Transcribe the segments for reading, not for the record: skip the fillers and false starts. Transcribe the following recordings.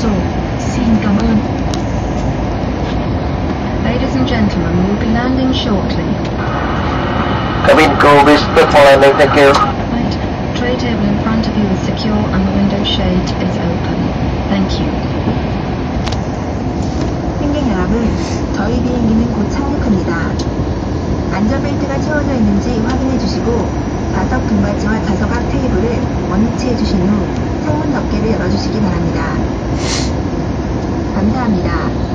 số. Xin cảm ơn. Ladies and gentlemen, we'll be landing shortly. Cabin crew, be prepared for landing, thank you. Right. Tray table in front of you is secure and the window shade is open. Thank you. 승객 여러분, 저희 비행기는 곧 착륙합니다. 안전벨트가 채워져 있는지 확인해 주시고 좌석 등받이와 좌석 앞 테이블을 원위치해 주신 후 창문 덮개를 열어주시기 바랍니다. 감사합니다.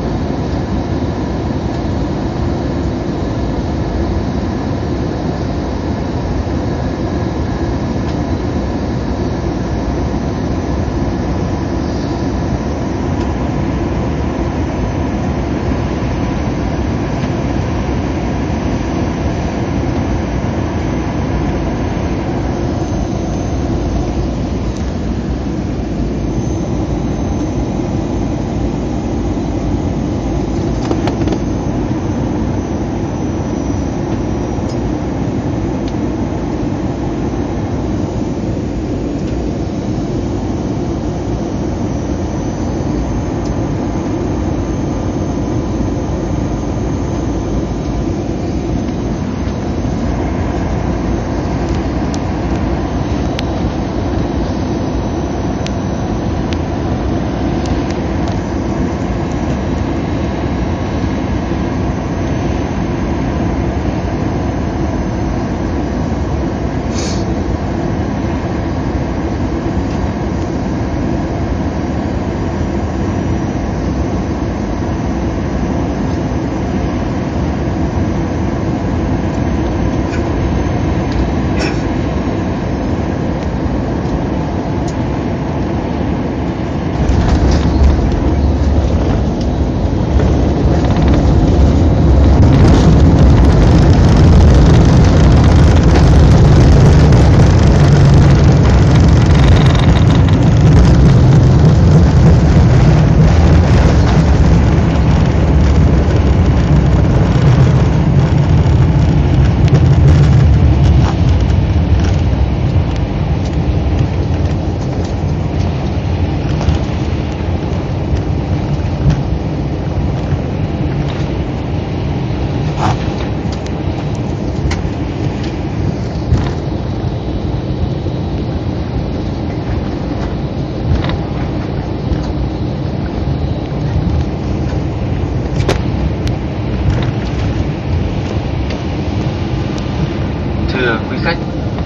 Thưa quý khách,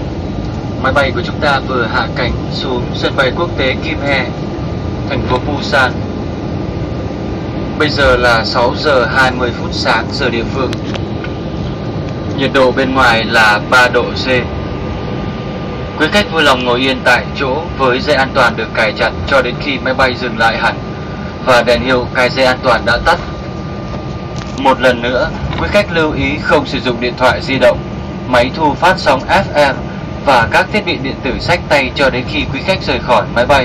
máy bay của chúng ta vừa hạ cánh xuống sân bay quốc tế Kim He, thành phố Busan. Bây giờ là 6 giờ 20 phút sáng giờ địa phương. Nhiệt độ bên ngoài là 3 độ C. Quý khách vui lòng ngồi yên tại chỗ với dây an toàn được cài chặt cho đến khi máy bay dừng lại hẳn và đèn hiệu cài dây an toàn đã tắt. Một lần nữa, quý khách lưu ý không sử dụng điện thoại di động, máy thu phát sóng FM và các thiết bị điện tử xách tay cho đến khi quý khách rời khỏi máy bay.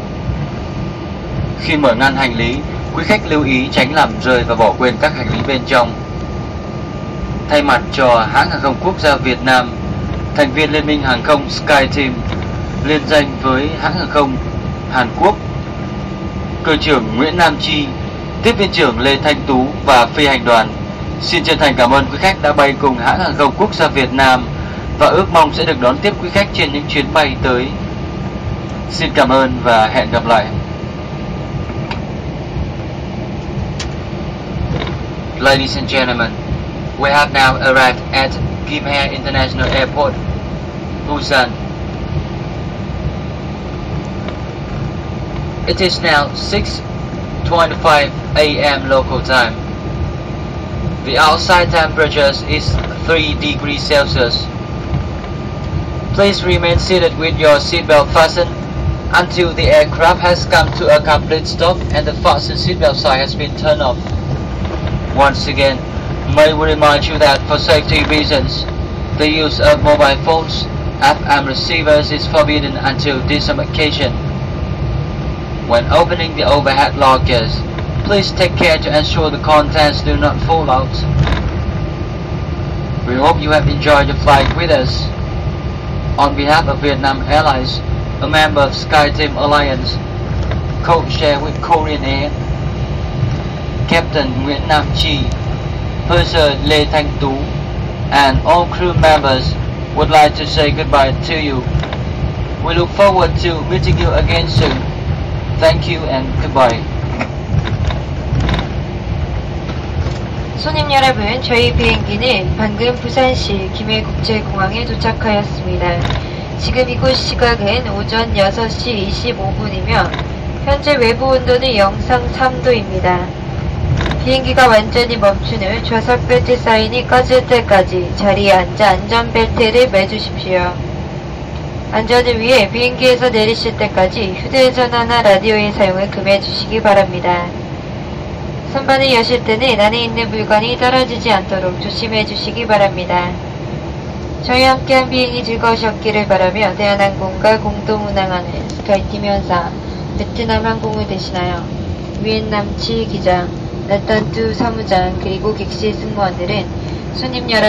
Khi mở ngăn hành lý, quý khách lưu ý tránh làm rơi và bỏ quên các hành lý bên trong. Thay mặt cho hãng hàng không quốc gia Việt Nam, thành viên Liên minh hàng không SkyTeam, liên danh với hãng hàng không Hàn Quốc, cơ trưởng Nguyễn Nam Chi, tiếp viên trưởng Lê Thanh Tú và phi hành đoàn xin chân thành cảm ơn quý khách đã bay cùng hãng hàng không quốc gia Việt Nam và ước mong sẽ được đón tiếp quý khách trên những chuyến bay tới. Xin cảm ơn và hẹn gặp lại. Ladies and gentlemen, we have now arrived at Kim He International Airport, Busan. It is now 6:25 a.m. local time. The outside temperature is 3 degrees Celsius. Please remain seated with your seatbelt fastened until the aircraft has come to a complete stop and the fasten seatbelt sign has been turned off. Once again, may we remind you that for safety reasons, the use of mobile phones, FM receivers is forbidden until disembarkation. When opening the overhead lockers, please take care to ensure the contents do not fall out. We hope you have enjoyed your flight with us. On behalf of Vietnam Airlines, a member of SkyTeam Alliance, code share with Korean Air. Captain Nguyễn Nam Chi, Purser Lê Thanh Tú, and all crew members would like to say goodbye to you. We look forward to meeting you again soon. Thank you and goodbye. 손님 여러분, 저희 비행기는 방금 부산시 김해국제공항에 도착하였습니다. 지금 이곳 시각은 오전 6시 25분이며 현재 외부 온도는 영상 3도입니다. 비행기가 완전히 멈춘 후 좌석 벨트 사인이 꺼질 때까지 자리에 앉아 안전벨트를 매주십시오. 안전을 위해 비행기에서 내리실 때까지 휴대전화나 라디오의 사용을 금해 주시기 바랍니다. 선반을 여실 때는 안에 있는 물건이 떨어지지 않도록 조심해 주시기 바랍니다. 저희와 함께한 비행이 즐거우셨기를 바라며 대한항공과 공동 운항하는 스카이팀 현사 베트남 항공을 대신하여 위엔남치 기장, 나탄투 사무장 그리고 객실 승무원들은 손님 여러분